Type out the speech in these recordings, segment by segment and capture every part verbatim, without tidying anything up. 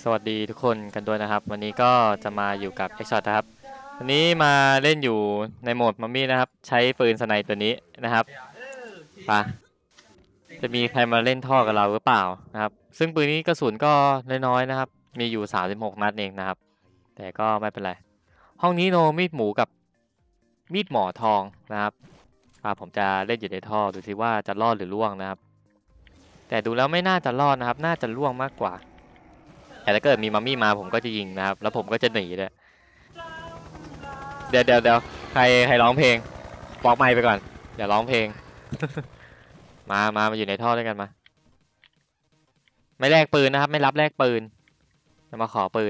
สวัสดีทุกคนกันด้วยนะครับวันนี้ก็จะมาอยู่กับ เอ็กซ์ ช็อต นะครับวันนี้มาเล่นอยู่ในโหมดมัมมี่นะครับใช้ปืนสไนป์ตัวนี้นะครับปะจะมีใครมาเล่นท่อกับเราหรือเปล่านะครับซึ่งปืนนี้กระสุนก็น้อยๆนะครับมีอยู่สามสิบหกนัดเองนะครับแต่ก็ไม่เป็นไรห้องนี้โนมีดหมูกับมีดหมอทองนะครับผมจะเล่นอยู่ในท่อดูซิว่าจะรอดหรือล่วงนะครับแต่ดูแล้วไม่น่าจะรอดนะครับน่าจะล่วงมากกว่าแต่ถ้าเกิดมีมัมมี่มาผมก็จะยิงนะครับแล้วผมก็จะหนีเลยเดี๋ยวเดี๋ยวเดี๋ยวใครใครร้องเพลงบอกไมค์ไปก่อนเดี๋ยวร้องเพลง มามามาอยู่ในท่อด้วยกันมาไม่แลกปืนนะครับไม่รับแลกปืนจะมาขอปืน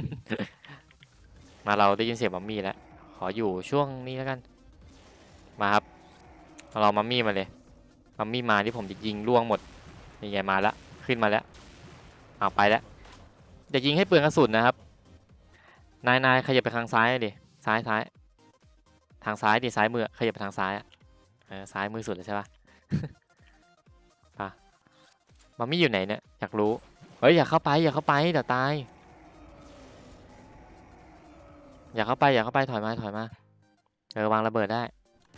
มาเราได้ยินเสียงมัมมี่แล้วขออยู่ช่วงนี้แล้วกันมาครับเรามัมมี่มาเลยมัมมี่มาที่ผมจะยิงล่วงหมดนี่ไงมาแล้วขึ้นมาแล้วเอาไปแล้วจะยิงให้เปลืองกระสุนนะครับนายนายขยับไปทางซ้ายดิซ้ายซ้ายทางซ้ายดิซ้ายมือขยับไปทางซ้ายอ่ะเออซ้ายมือสุดเลยใช่ปะ ปะมัมมี่อยู่ไหนเนี่ยอยากรู้เฮ้ยอย่าเข้าไปอย่าเข้าไปเดี๋ยวตายอย่าเข้าไปอย่าเข้าไปถอยมาถอยมาเออวางระเบิดได้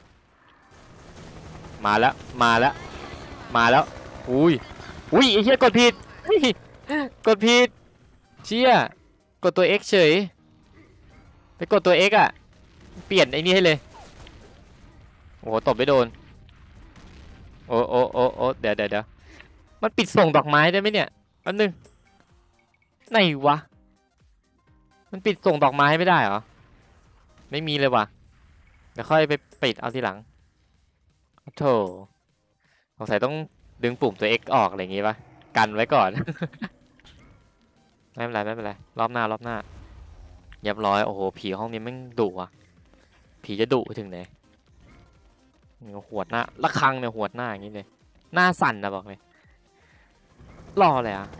มาแล้วมาแล้วมาแล้วอุ้ยอุ้ยไอ้เหี้ยกดผิดกดผิดเชี่ยกดตัว X เฉยไปกดตัว X อ่ะเปลี่ยนไอ้นี่ให้เลยโอ้โหตบไม่โดนโอ้โอ้โอ้โอ้เดี๋ยวเดี๋ยวเดี๋ยวมันปิดส่งดอกไม้ได้ไหมเนี่ยอันนึงไหนวะมันปิดส่งดอกไม้ไม่ได้เหรอไม่มีเลยวะเดี๋ยวค่อยไปปิดเอาทีหลังโธ่สงสัยต้องดึงปุ่มตัว X ออกอะไรอย่างงี้ปะกันไว้ก่อน ไม่เป็นไรไม่เป็นไรรอบหน้ารอบหน้าเรียบร้อยโอ้โหผีห้องนี้มันดุอ่ะผีจะดุถึงไหนหัวหน้าละครังเนี่ยหัวหน้าอย่างนี้เลยหน้าสั่นนะบอกเลยรอเลยอ่ะ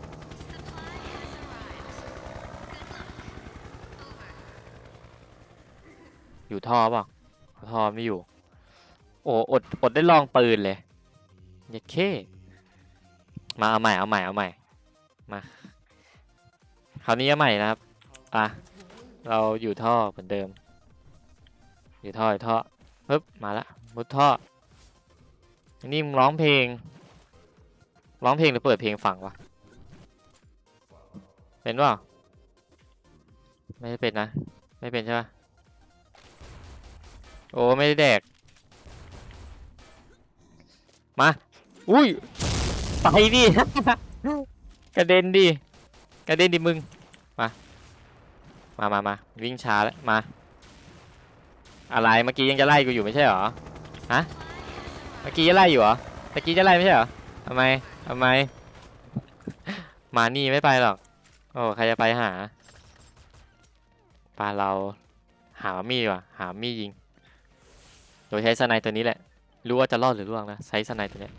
อยู่ท่อเปล่าท่อไม่อยู่โอ้อดอดได้ลองปืนเลยเย็ดเข้มาเอาใหม่เอาใหม่เอาใหม่มาคราวนี้เอาใหม่นะครับอ่ะเราอยู่ท่อเหมือนเดิมอยู่ท่ออยู่ท่อปึ๊บมาละมุดท่อนี่มึงร้องเพลงร้องเพลงหรือเปิดเพลงฟังวะเป็นว่าไม่ได้เป็นนะไม่เป็นใช่ปะโอ้ไม่ได้แดกมาอุ้ยไปดิ กระเด็นดิกระเด็นดิมึงมามามามาวิ่งช้าแล้วมาอะไรเมื่อกี้ยังจะไล่กูอยู่ไม่ใช่เหรอฮะเมื่อกี้จะไล่อยู่เหรอเมื่อกี้จะไล่ไม่ใช่เหรอทำไมทำไมมานี่ไม่ไปหรอกโอ้ใครจะไปหาปาเราหามีดว่ะหามีดยิงโดยใช้สไนตัวนี้แหละรู้ว่าจะรอดหรือร่วงนะใช้สไนตัวนี้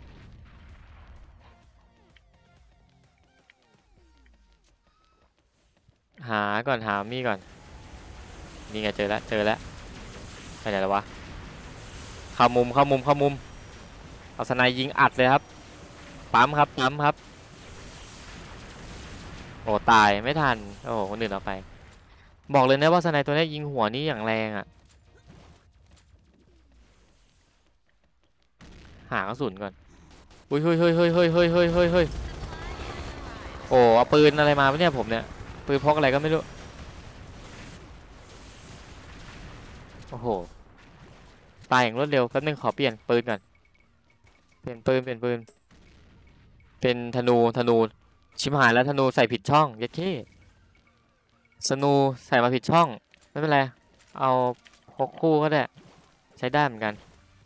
หาก่อนหามีดก่อนนี่ไงเจอแล้วเจอแล้วไปไหนแล้ววะเข้ามุมเข้ามุมเข้ามุมเอาสไนยิงอัดเลยครับปั๊มครับปั๊มครับโอ้ตายไม่ทันโอ้คนอื่นเอาไปบอกเลยนะว่าสไนตัวนี้ยิงหัวนี้อย่างแรงอ่ะหากระสุนก่อนอุ้ยเฮ้ยเฮ้ยเฮ้ยเฮ้ยเฮ้ยเฮ้ยเฮ้ยเฮ้ยโอ้เอาปืนอะไรมาเนี่ยผมเนี่ยปืนพกอะไรก็ไม่รู้โอ้โหตายอย่างรวดเร็วแป๊บนึงขอเปลี่ยนปืนก่อนเปลี่ยนปืนเปลี่ยนปืนเป็นธนูธนูชิบหายแล้วธนูใส่ผิดช่องยัดเข้ธนูใส่มาผิดช่องไม่เป็นไรเอาพกคู่ก็ได้ใช้ได้เหมือนกัน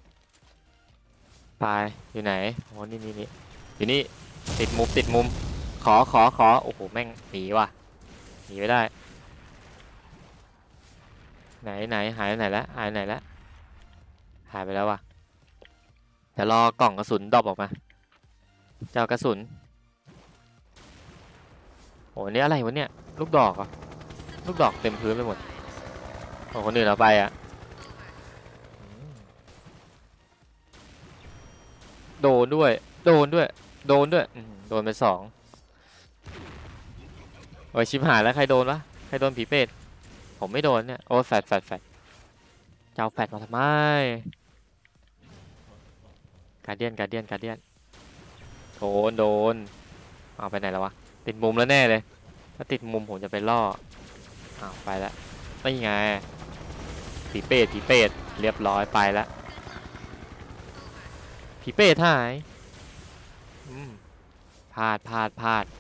ตายอยู่ไหนโอ้นี่นี่นี่อยู่นี่ติดมุมติดมุมขอขอขอโอ้โหแม่งหนีว่ะหนีไม่ได้ไหนไหนหายไปไหนแล้วหายไปไหนแล้วหายไปแล้วว่ะเดี๋ยวรอกล่องกระสุนดรอปออกมาเจ้ากระสุนโอ้นี่อะไรวะเนี่ยลูกดอกอ่ะลูกดอกเต็มพื้นไปหมดโอ้คนอื่นเอาไปอ่ะโดนด้วยโดนด้วยโดนด้วยโดนไปสองโอ้ยชิบหายแล้วใครโดนวะใครโดนผีเป็ดผมไม่โดนเนี่ยโอ้แฟดแฟดแฟดจะเอาแฟดมาทำไมการเดียนการเดียนการเดียนโดนโดนเอาไปไหนแล้ววะติดมุมแล้วแน่เลยถ้าติดมุมผมจะไปล่ออ้าวไปแล้วนี่ไงผีเป็ดผีเป็ดเรียบร้อยไปแล้วผีเป็ดหายอืมพลาดพลาดพลาด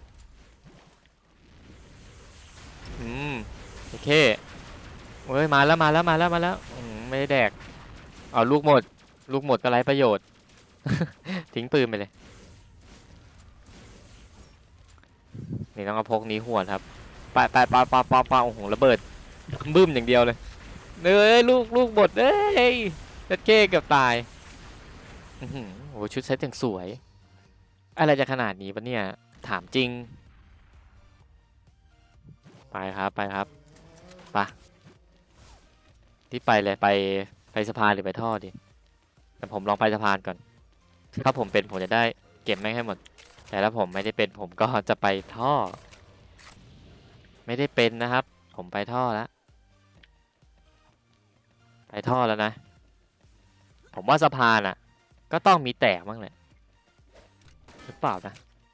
อืมโอเคเฮ้ยมาแล้วมาแล้วมาแล้วมาแล้วอืมไม่ได้แดกเอาลูกหมดลูกหมดก็ไร้ประโยชน์ ทิ้งปืนไปเลยนี่ต้องเอาพกนี้หัวครับไปไปไปไปไปไปโอ้โหระเบิดบึ้มอย่างเดียวเลยเอ้ยลูกลูกหมดเอ้ยเจ็ดเก้เกือบตายอื้อหือโอ้โหชุดเซ็ตอย่างสวยอะไรจะขนาดนี้ปะเนี่ยถามจริงไปครับไปครับไปที่ไปเลยไปไปสะพานหรือไปท่อดิแต่ผมลองไปสะพานก่อนถ้าผมเป็นผมจะได้เก็บแม่งให้หมดแต่ถ้าผมไม่ได้เป็นผมก็จะไปท่อไม่ได้เป็นนะครับผมไปท่อแล้วไปท่อแล้วนะผมว่าสะพานอ่ะก็ต้องมีแตกบ้างแหละหรือเปล่านะ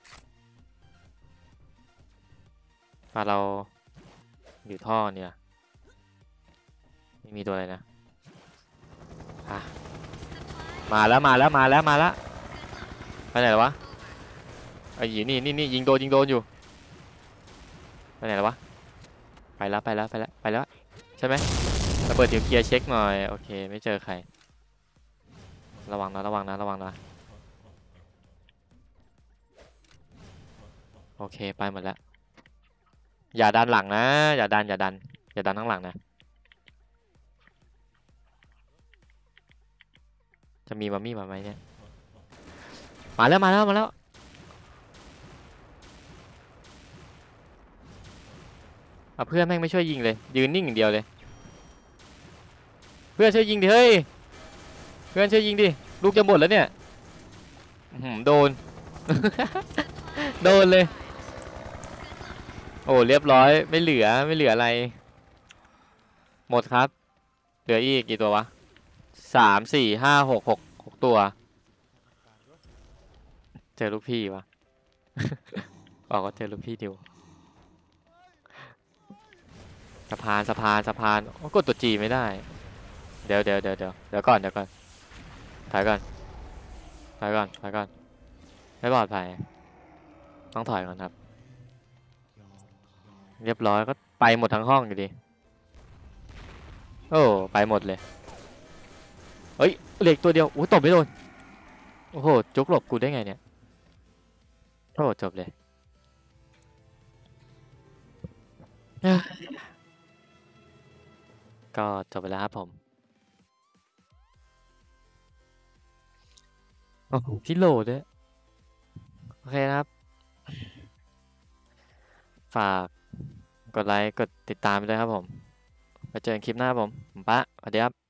พาเราอยู่ท่อเนี่ยไม่มีตัวอะไรนะอ่ะมาแล้วมาแล้วมาแล้วมาแล้วไปไหนแล้ววะไอ้ยี่นี่นี่นี่ยิงโดนยิงโดนอยู่ไปไหนแล้ววะไปแล้วไปแล้วไปแล้วไปแล้วใช่ไหมระเบิดนิวเคลียร์เช็คหน่อยโอเคไม่เจอใครระวังนะระวังนะระวังนะโอเคไปหมดแล้วอย่าดันหลังนะอย่าดันอย่าดันอย่าดันข้างหลังนะจะมีมัมมี่มาไหมเนี่ยมาแล้วมาแล้วมาแล้วเอาเพื่อนแม่งไม่ช่วยยิงเลยยืนนิ่งอย่างเดียวเลยเพื่อนช่วยยิงดิเฮ้ยเพื่อนช่วยยิงดิลูกจะหมดแล้วเนี่ยอื้อหือโดน โดนเลยโอ้เรียบร้อยไม่เหลือไม่เหลืออะไรหมดครับเหลืออีกกี่ตัววะสามสี่ห้าหกหกหกตัวเจอลูกพี่วะ ออกก็เจอลูกพี่ดิวสะพานสะพานสะพานโอ้กดตัวจีไม่ได้เดี๋ยวเดี๋ยวเดี๋ยวเดี๋ยวเดี๋ยวก่อนเดี๋ยวก่อนถอยก่อนถอยก่อนถอยก่อนไม่ปลอดภัยต้องถอยก่อนครับเรียบร้อยก็ไปหมดทั้งห้องอยู่ดีโอ้ไปหมดเลยเฮ้ยเหล็กตัวเดียวโอ้ตบไม่โดนโอ้โหจุกหลบกูได้ไงเนี่ยโอ้จบเลยเอ้ยก็จบไปแล้วครับผมโอ้โหพี่โหลด้วยโอเคนะครับฝากกดไลค์กดติดตามไปด้วยครับผมไปเจอกันคลิปหน้าครับผมผมปะสวัสดีครับ